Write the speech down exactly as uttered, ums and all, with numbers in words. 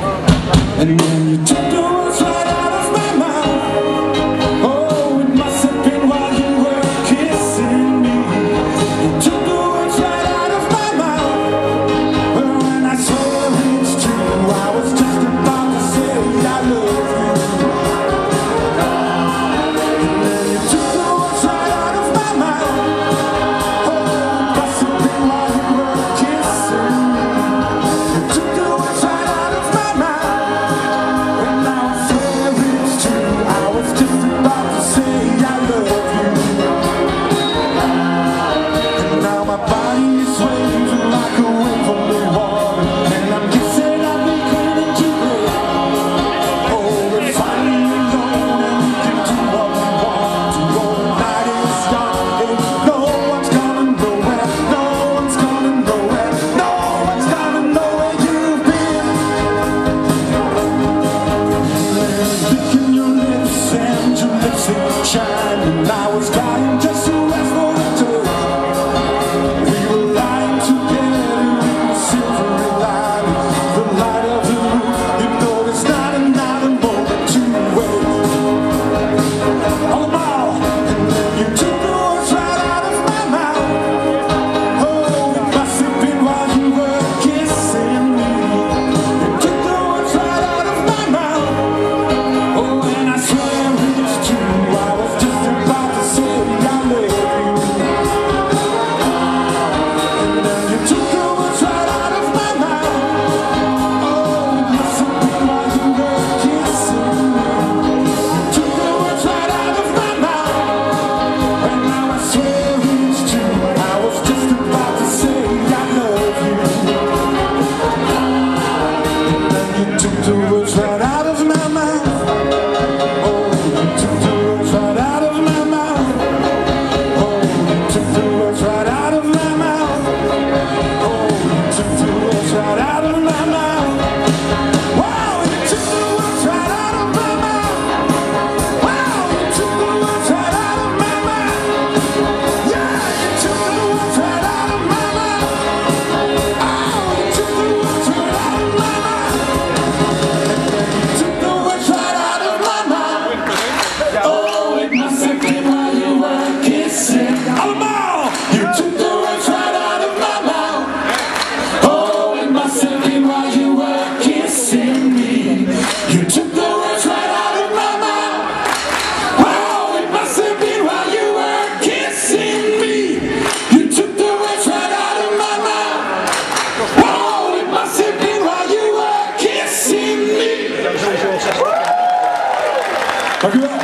And when you took the words right out of my mouth, oh, it must have been while you were kissing me. You took the words right out of my mouth, but when I swear it's true, I was just about to say I love you. And then you took the words right out of my mouth, oh, it must have been while you were kissing me. You took the words right out of my mouth. And I was trying just to ask for a touch. We were lying together in the silvery light, the light of the moon. You know there's not another moment to wait. All about, and then you took the words right out of my mouth. Oh, it must have been while you were kissing me. You took the words right out of my mouth. Oh, and I swear it's true, I was just about to say I love you. And then you took the words right out of my mouth. Oh, it must have been while you were kissing me. You took the words right out of my mouth, and now I swear it's true, I was just about to say I love you. And then you took the words right out of my mouth. You took the words right out of my mouth. Oh, it must have been while you were kissing me. You took the words right out of my mouth. Oh, it must have been while you were kissing me. Dank u wel.